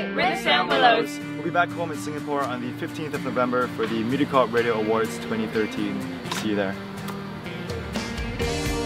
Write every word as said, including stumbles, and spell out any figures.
Rinse down Willows. We'll be back home in Singapore on the fifteenth of November for the MediaCorp Radio Awards twenty thirteen. See you there.